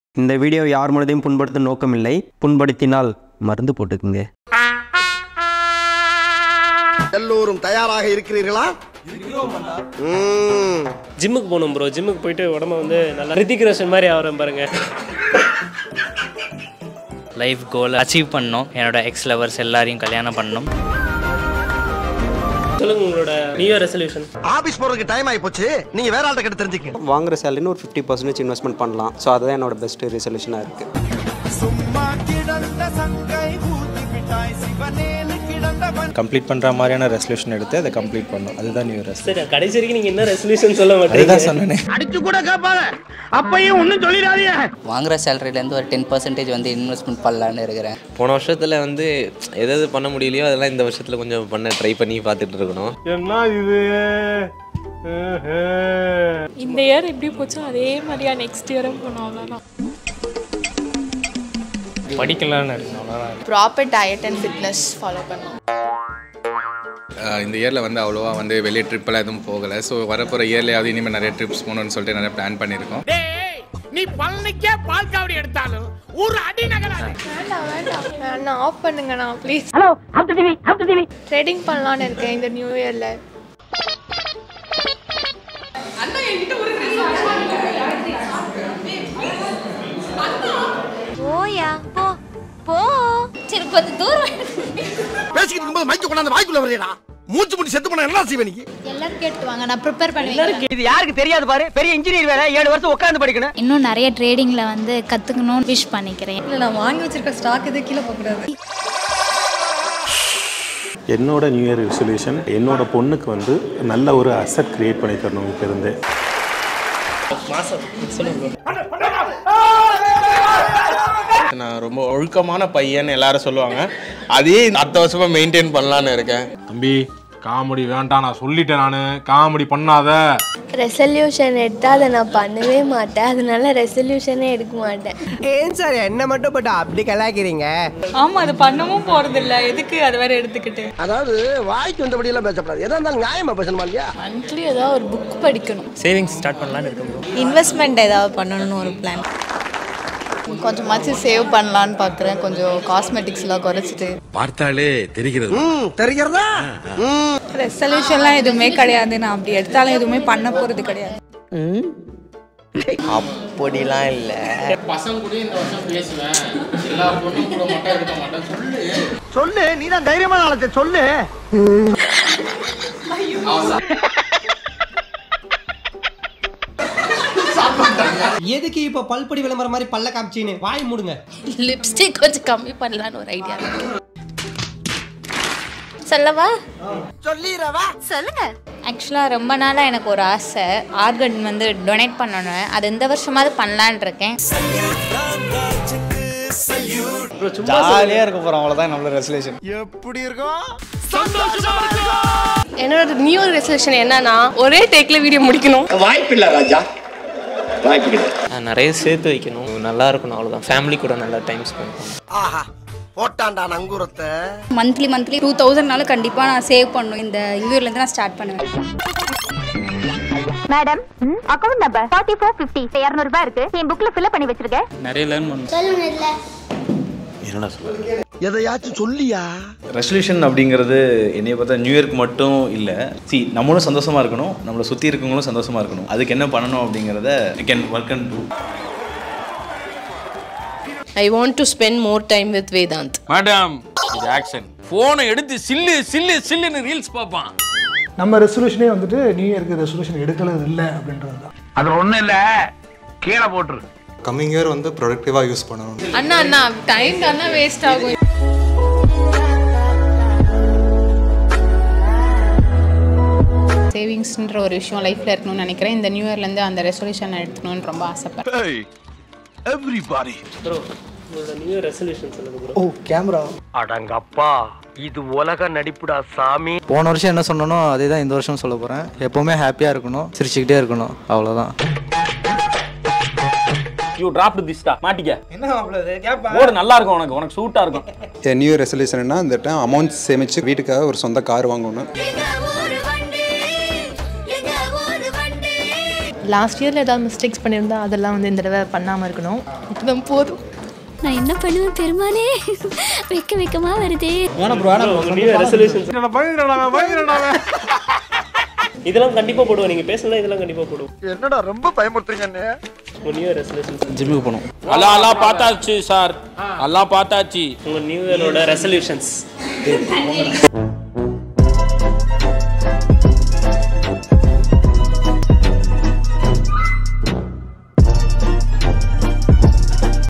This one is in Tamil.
இந்த வீடியோ யார் மனதையும் புண்படுத்தும் நோக்கமில்லை. புண்படுத்தினால் மருந்து போட்டுக்குங்க. எல்லோரும் தயாராக இருக்கிறீர்களா? ஜிம்முக்கு போகணும் ப்ரோ. ஜிம்முக்கு போயிட்டு உடம்ப வந்து நல்லா ரித்திக் ரோஷன் மாதிரி ஆகிறேன் பாருங்க. லைஃப் கோல் அச்சீவ் பண்ணணும். என்னோட எக்ஸ் லவர்ஸ் எல்லாரையும் கல்யாணம் பண்ணணும். சொல்லுங்க உங்களோட நியூ இயர் ரெசல்யூஷன். ஆபீஸ் போறதுக்கு டைம் ஆகி போச்சு. நீங்க வேற ஆள்கிட்ட கேட்டு தெரிஞ்சுக்கங்க. வாங்குற சேலரின்னு ஒரு 50% இன்வெஸ்ட்மெண்ட் பண்ணலாம். ஸோ அதுதான் என்னோட பெஸ்ட் ரெசல்யூஷனாக இருக்கு. கம்ப்ளீட் பண்ணுற மாதிரியான ரெசல்யூஷன் எடுத்து அதை கம்ப்ளீட் பண்ணணும். அதுதான் நியூ ரெசல்யூஷன். சரி, கடைசி வரைக்கும் நீங்கள் என்ன ரெசல்யூஷன் சொல்ல மாட்டீங்க? அதுதான் சொன்னேன். அடிச்சு கூட கேட்பாங்க. அப்பையும் ஒன்றும் சொல்லிடாதீங்க. வாங்குற சேலரியிலேருந்து ஒரு 10% வந்து இன்வெஸ்ட்மெண்ட் பண்ணலான்னு இருக்கிறேன். போன வருஷத்தில் வந்து எதாவது பண்ண முடியலையோ அதெல்லாம் இந்த வருஷத்தில் கொஞ்சம் பண்ண ட்ரை பண்ணி பார்த்துட்டு இருக்கணும். என்ன இது இந்த இயர் எப்படி போச்சோ அதே மாதிரியா நெக்ஸ்ட் இயரும் போனோம். அவ்வளோதான். படிக்கலான்னு இருக்கணும். Proper diet and fitness follow பண்ணோம். இந்த இயரில் வந்து அவ்வளோவா வந்து வெளியே ட்ரிப்பெல்லாம் எதுவும் போகலை. ஸோ வரப்போகிற இயர்லையாவது இனிமேல் நிறைய ட்ரிப்ஸ் போகணுன்னு சொல்லிட்டு நிறைய பிளான் பண்ணியிருக்கோம். நீ பழனிக்கே பால் காவடி எடுத்தாலும் ஒரு அடி நகராது. வேண்டாம் நான் ஆஃப் பண்ணுங்க நான் please. Hello hub TV trading பண்ணலான்னு இருக்கேன் இந்த நியூ இயர்ல. அண்ணா என்கிட்ட ஒரு போயா போ போ சரி கொஞ்சம் தூரம் பேசிக்கிட்டு இருக்கும்போது மைக்க கொண்டாந்து வாய்க்குள்ள வரையடா. மூச்சு முடி செத்து போனா என்ன செய்வே நீ? எல்லாரும் கேட்டு வாங்க, நான் ப்ரிப்பேர் பண்ணுவேன். இது யாருக்கு தெரியாது பாரு. பெரிய இன்ஜினியர் வேற 7 வருஷம் உட்கார்ந்து படிக்கணும். இன்னும் நிறைய ட்ரேடிங்ல வந்து கத்துக்கணும்னு விஷ் பண்ணிக்கிறேன். இல்லை நான் வாங்கி வச்சிருக்க ஸ்டாக் இது கீழே போகக்கூடாது. என்னோட நியூ இயர் ரெசல்யூஷன் என்னோட பொண்ணுக்கு வந்து நல்ல ஒரு அசெட் கிரியேட் பண்ணி தரணும். இப்போ இருந்து மாசம் சொல்லுங்க. நான் ரொம்ப ஒழுக்கமான பையன் எல்லாரும் சொல்லுவாங்க. அதே அடுத்த வருஷமா மெயின்டைன் பண்ணலான்னு இருக்கேன். தம்பி காமெடி வேண்டாம், நான் சொல்லிட்டேன். நான் காமெடி பண்ணாத. ரெசல்யூஷன் எடுத்தால் அதை நான் பண்ணவே மாட்டேன். அதனால ரெசல்யூஷனே எடுக்க மாட்டேன். ஏன் சார் என்ன மட்டும் போட்டு அப்படி கலாய்க்கிறீங்க? ஆமாம் அது பண்ணவும் போகிறதில்ல. எதுக்கு அதை வேற எடுத்துக்கிட்டு. அதாவது வாய்க்கு வந்தபடியெல்லாம் பேசக்கூடாது. எதா இருந்தாலும் நியாயமா பேசணுமா இல்லையா? மந்த்லி ஏதாவது ஒரு புக் படிக்கணும். சேவிங்ஸ் ஸ்டார்ட் பண்ணலான்னு இருக்கோம். இன்வெஸ்ட்மெண்ட் ஏதாவது பண்ணணும்னு ஒரு பிளான். கொஞ்சமாச்சு சேவ் பண்ணலான்னு பார்க்குறேன். கொஞ்சம் காஸ்மெட்டிக்ஸ்லாம் குறைச்சிட்டு. பார்த்தாலே தெரிகிறது. தெரிகிறதா? ரெசல்யூஷன்லாம் எதுவுமே கிடையாது. நான் அப்படி எடுத்தாலும் எதுவுமே பண்ண போகிறது கிடையாது. அப்படிலாம் இல்ல. பசங்க கூட இந்த வருஷம் பேசுவேன். எல்லா பொண்ணும் கூட மட்டும் இருக்க மாட்டேன். சொல்லு, நீ தான் தைரியமான ஆளத்தை சொல்லு. எதுக்கு இப்ப பல்படி விளம்பரம் மாதிரி பல்ல காமிச்சின்னு வாய் மூடுங்க. லிப்ஸ்டிக் கொஞ்சம் கம்மி பண்ணலான்னு ஒரு ஐடியா. சொல்லவா? சொல்லிரவா? சொல்லுங்க. ஆக்சுவலாக ரொம்ப நாளாக எனக்கு ஒரு ஆசை, ஆர்கன் வந்து டொனேட் பண்ணணும். அது இந்த வருஷமாவது பண்ணலான் இருக்கேன். ஜாலியாக இருக்க போகிறோம், அவ்வளோதான் நம்மளோட ரெசல்யூஷன். எப்படி இருக்கும்? என்னோட நியூ ரெசல்யூஷன் என்னன்னா ஒரே டேக்ல வீடியோ முடிக்கணும். வாய்ப்பில்லை ராஜா, வாய்ப்பில்லை. நிறைய சேர்த்து வைக்கணும். நல்லா இருக்கணும். அவ்வளோதான். ஃபேமிலி கூட நல்லா டைம் ஸ்பெண்ட் பண்ணணும். ஆஹா போட்டாண்டா நங்கூரத்தை. மந்த்லி 2000 கண்டிப்பாக நான் சேவ் பண்ணணும். இந்த இயர்லேருந்து நான் ஸ்டார்ட் பண்ணுவேன். மேடம் அக்கவுண்ட் நம்பர் 4450 200 ரூபாய் இருக்கு. என் புக்ல ஃபில் பண்ணி வச்சிருக்கேன். நிறைய லேர்ன் பண்ணணும். சொல்லுங்க. என்னடா சொல்ல எதையாச்சும் சொல்லியா? ரெசல்யூஷன் அப்படிங்கிறது என்னைய பார்த்தா நியூ இயர்க்கு மட்டும் இல்லை. நம்மளும் சந்தோஷமாக இருக்கணும், நம்மளை சுற்றி இருக்கவங்களும் சந்தோஷமாக இருக்கணும். அதுக்கு என்ன பண்ணணும் அப்படிங்கிறத I can work and do. I want to spend more time with Vedant. Madam இது ஆக்ஷன். போனை எடுத்து சில்லு சில்லு சில்லுன்னு ரீல்ஸ் பாப்பான். நம்ம ரெசல்யூஷனே வந்துட்டு நியூ இயர்க்கு ரெசல்யூஷன் எடுக்கிறது இல்லை அப்படின்றது தான். அது ஒண்ணும் இல்ல, கீழே போட்டுரு. கம்மிங் இயர் வந்து ப்ரொடக்டிவாக யூஸ் பண்ணணும். அண்ணா டைம் தானே வேஸ்ட் ஆகும். சேவிங்ஸ்ன்ற ஒரு விஷயம் லைஃப்ல இருக்கணும்னு நினைக்கிறேன். இந்த நியூ இயர்லேருந்து அந்த ரெசல்யூஷன் எடுத்துக்கணும்னு ரொம்ப ஆசைப்படுறேன். எவ்ரிபாடி ப்ரோ உங்களோட நியூ இயர் ரெசல்யூஷன் சொல்லுங்க ப்ரோ. ஓ கேமரா. அடங்கப்பா, இது உலக நடிப்புடா சாமி. போன வருஷம் என்ன சொன்னனோ அதே தான் இந்த வருஷம் சொல்ல போகிறேன். எப்போவுமே ஹாப்பியாக இருக்கணும், சிரிச்சுக்கிட்டே இருக்கணும், அவ்வளோதான். யூ டிராப்ட் திஸ் டா மாட்டிக்க. என்ன மாப்ளது கேப்பா. ஓடு நல்லா இருக்கும், உனக்கு சூட்டா இருக்கும். நியூ இயர் ரெசல்யூஷன்னா இந்த டைம் அமௌண்ட் சேமிச்சு வீட்டுக்காக ஒரு சொந்த கார் வாங்கணும். லாஸ்ட் இயரில் ஏதாவது மிஸ்டேக்ஸ் பண்ணியிருந்தா அதெல்லாம் வந்து இந்த தடவை பண்ணாமல் இருக்கணும். இதுதான் போதும். நான் என்ன பண்ணுவேன் பெருமானே, வெக்கமா வருதே. இதெல்லாம் கண்டிப்பாக போடுவோம். நீங்கள் பேசலாம், இதெல்லாம் கண்டிப்பாக போடுவோம். என்னடா ரொம்ப பயமுறுத்துறீங்க உங்கள் நியூ இயர் ரெசல்யூஷன்ஸ். ஜிம்முக்கு போகணும். அல்லா பார்த்தாச்சு சார், அல்லா பார்த்தாச்சு. உங்கள் நியூ இயரோட ரெசல்யூஷன்ஸ்.